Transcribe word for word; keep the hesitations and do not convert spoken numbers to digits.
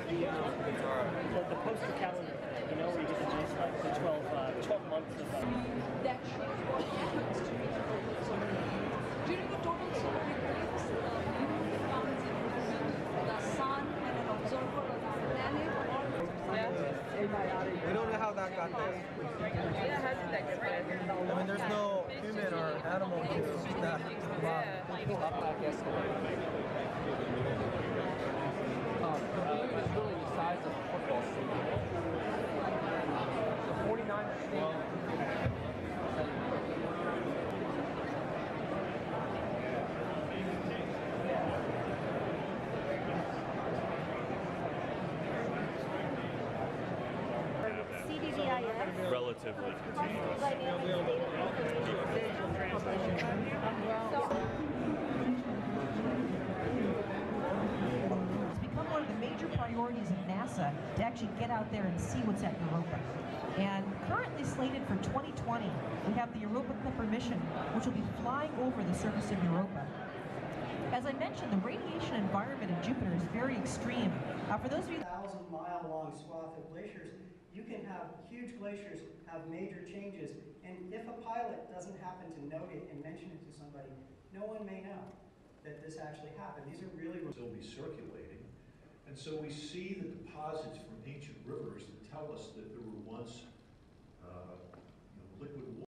the, uh, the, the poster calendar, you know, where you get to choose like the twelve, uh, twelve months of... Uh, that shows what happens to you. During the total solar eclipse, the moon comes in the sun and an observer on the planet or... We don't know how that got there. Yeah, how did that get there? I mean, there's no human or animal to that. Um, it's really the size of a football stadium. The forty-nine stadium. C D V I S. Relatively continuous. It's become one of the major priorities of NASA to actually get out there and see what's at Europa. And currently slated for twenty twenty, we have the Europa Clipper mission, which will be flying over the surface of Europa. As I mentioned, the radiation environment of Jupiter is very extreme. Uh, for those of you... thousand mile long swath of glaciers, you can have huge glaciers have major changes, and if a pilot doesn't happen to note it and mention it to somebody, no one may know that this actually happened. These are really... Still be circulating, and so we see the deposits from ancient rivers that tell us that there were once uh, you know, liquid water.